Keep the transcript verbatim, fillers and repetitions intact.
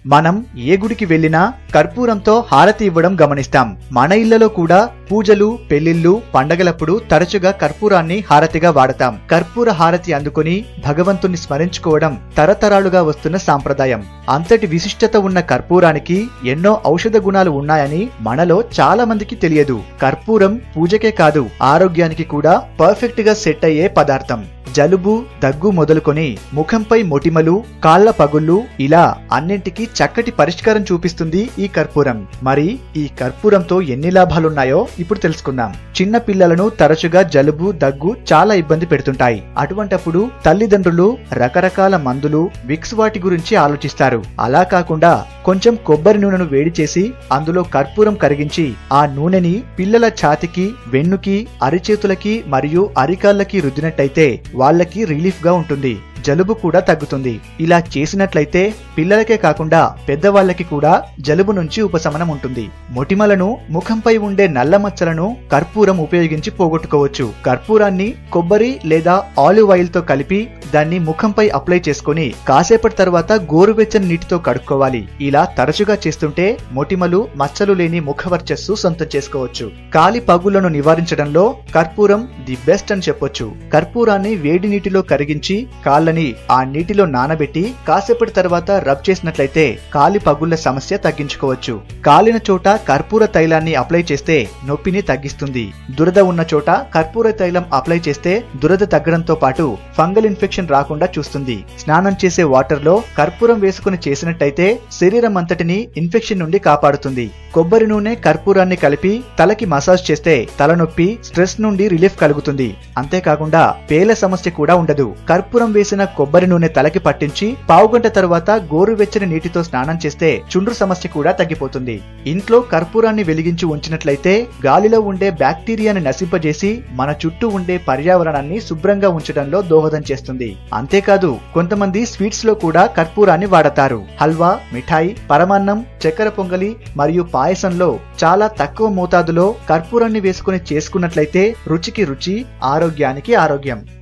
మనం ఏ గుడికి వెళ్లినా కర్పూరంతో హారతి ఇవ్వడం గమనిస్తాం. మన ఇళ్లలో కూడా పూజలు, పెళ్లిళ్లు, పండగలప్పుడు తరచుగా కర్పూరాన్ని హారతిగా వాడతాం. కర్పూర హారతి అందుకుని భగవంతుని స్మరించుకోవడం తరతరాలుగా వస్తున్న సాంప్రదాయం. అంతటి విశిష్టత ఉన్న కర్పూరానికి ఎన్నో ఔషధ గుణాలు ఉన్నాయని మనలో చాలా మందికి తెలియదు. కర్పూరం పూజకే కాదు, ఆరోగ్యానికి కూడా పర్ఫెక్ట్ గా సెట్ అయ్యే పదార్థం. జలుబు, దగ్గు మొదలుకొని ముఖంపై మొటిమలు, కాళ్ల పగుళ్లు ఇలా అన్నింటికీ చక్కటి పరిష్కారం చూపిస్తుంది ఈ కర్పూరం. మరి ఈ కర్పూరంతో ఎన్ని లాభాలున్నాయో ఇప్పుడు తెలుసుకుందాం. చిన్న పిల్లలను తరచుగా జలుబు, దగ్గు చాలా ఇబ్బంది పెడుతుంటాయి. అటువంటప్పుడు తల్లిదండ్రులు రకరకాల మందులు, విక్స్ వాటి గురించి ఆలోచిస్తారు. అలా కాకుండా కొంచెం కొబ్బరి నూనెను వేడి చేసి అందులో కర్పూరం కరిగించి ఆ నూనెని పిల్లల ఛాతికి, వెన్నుకి, అరిచేతులకి మరియు అరికాళ్ళకి రుద్దినట్టయితే వాళ్ళకి రిలీఫ్ గా ఉంటుంది. జలుబు కూడా తగ్గుతుంది. ఇలా చేసినట్లయితే పిల్లలకే కాకుండా పెద్దవాళ్లకి కూడా జలుబు నుంచి ఉపశమనం ఉంటుంది. మొటిమలను, ముఖంపై ఉండే నల్ల మచ్చలను కర్పూరం ఉపయోగించి పోగొట్టుకోవచ్చు. కర్పూరాన్ని కొబ్బరి లేదా ఆలివ్ ఆయిల్ తో కలిపి దాన్ని ముఖంపై అప్లై చేసుకుని కాసేపటి తర్వాత గోరువెచ్చని నీటితో కడుక్కోవాలి. ఇలా తరచుగా చేస్తుంటే మొటిమలు, మచ్చలు లేని ముఖ వర్చస్సు సొంతం చేసుకోవచ్చు. కాలి పగుళ్లను నివారించడంలో కర్పూరం ది బెస్ట్ అని చెప్పొచ్చు. కర్పూరాన్ని వేడి నీటిలో కరిగించి కాళ్ళని ఆ నీటిలో నానబెట్టి కాసేపటి తర్వాత రబ్ చేసినట్లయితే కాలి పగుళ్ల సమస్య తగ్గించుకోవచ్చు. కాలిన చోట కర్పూర తైలాన్ని అప్లై చేస్తే నొప్పిని తగ్గిస్తుంది. దురద ఉన్న చోట కర్పూర తైలం అప్లై చేస్తే దురద తగ్గడంతో పాటు ఫంగల్ ఇన్ఫెక్షన్ రాకుండా చూస్తుంది. స్నానం చేసే వాటర్ లో కర్పూరం వేసుకుని చేసినట్టయితే శరీరం అంతటిని ఇన్ఫెక్షన్ నుండి కాపాడుతుంది. కొబ్బరి నూనె, కర్పూరాన్ని కలిపి తలకి మసాజ్ చేస్తే తలనొప్పి, స్ట్రెస్ నుండి రిలీఫ్ కలుగుతుంది. అంతేకాకుండా పేల సమస్య కూడా ఉండదు. కర్పూరం వేసిన కొబ్బరి నూనె తలకి పట్టించి పావుగంట తర్వాత గోరువెచ్చని నీటితో స్నానం చేస్తే చుండ్రు సమస్య కూడా తగ్గిపోతుంది. ఇంట్లో కర్పూరాన్ని వెలిగించి ఉంచినట్లయితే గాలిలో ఉండే బ్యాక్టీరియాని నశింపజేసి మన చుట్టూ ఉండే పర్యావరణాన్ని శుభ్రంగా ఉంచడంలో దోహదం చేస్తుంది. అంతేకాదు కొంతమంది స్వీట్స్ లో కూడా కర్పూరాన్ని వాడతారు. హల్వా, మిఠాయి, పరమాన్నం, చక్కెర పొంగలి మరియు పాయసంలో చాలా తక్కువ మోతాదులో కర్పూరాన్ని వేసుకుని చేసుకున్నట్లయితే రుచికి రుచి, ఆరోగ్యానికి ఆరోగ్యం.